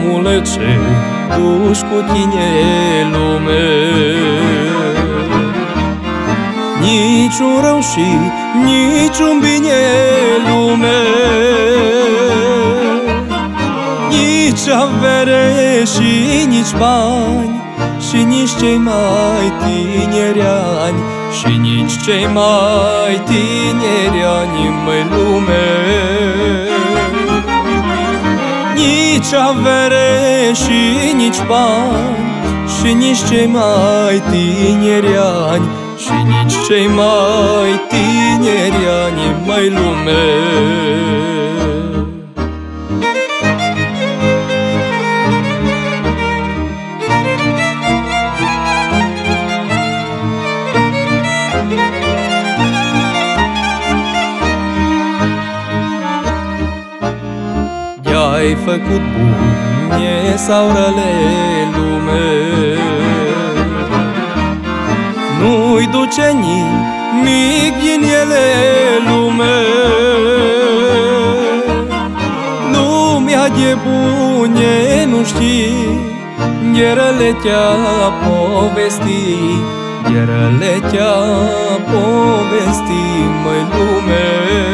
Omule, ce duci cu tine lume? Niciun rău și niciun bine lume, nici avere și nici bani, și nici cei mai tineri ani, și nici cei mai tineri ani, măi lume. Nici avere și nici bani, și nici cei mai tineri ani, și nici cei mai tineri ani, măi lume. I-ai făcut bune sau răle lume, nu-i duce nimic din ele lume. Lumea de bune nu știi, de răle te-a povesti, de răle te-a povesti, măi lume.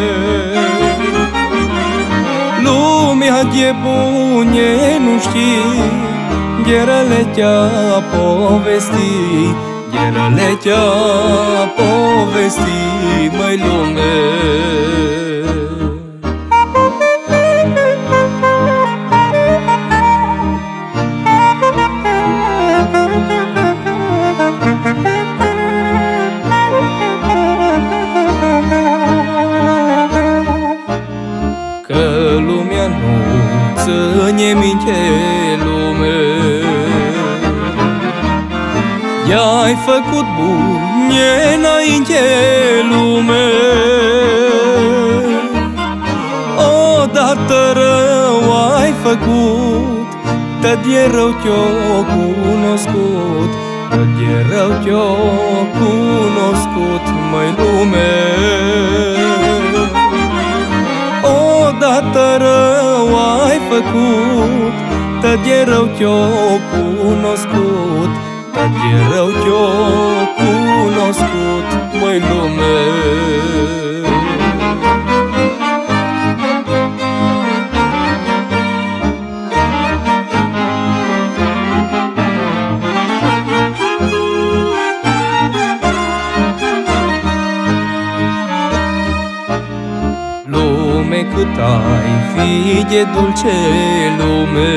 Lumea de bune nu știi, de răle te-a povesti, de răle te-a povesti, măi lume. Că lumea nu ține minte lume, i-ai făcut bune înainte lume. Odată rău ai făcut, tot de rău te-o cunoscut, tot de rău te-o cunoscut, măi lume. Odată rău ai făcut, tot de rău te-o cunoscut, tot de rău te-o cunoscut, măi lume. Lume, cât ai fi de dulce lume,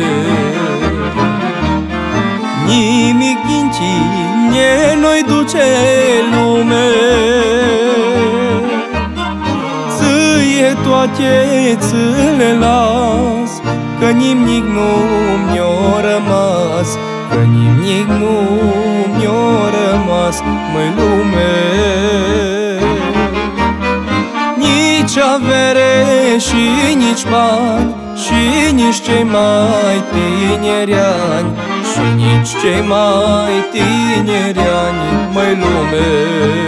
nimic din tine nu-i duce lume. Ție toate ți le las, că nimic nu mi-a rămas, că nimic nu mi-a rămas, măi lume. Nici avere și nici bani, și nici cei mai tineri ani, și nici cei mai tineri ani, măi lume.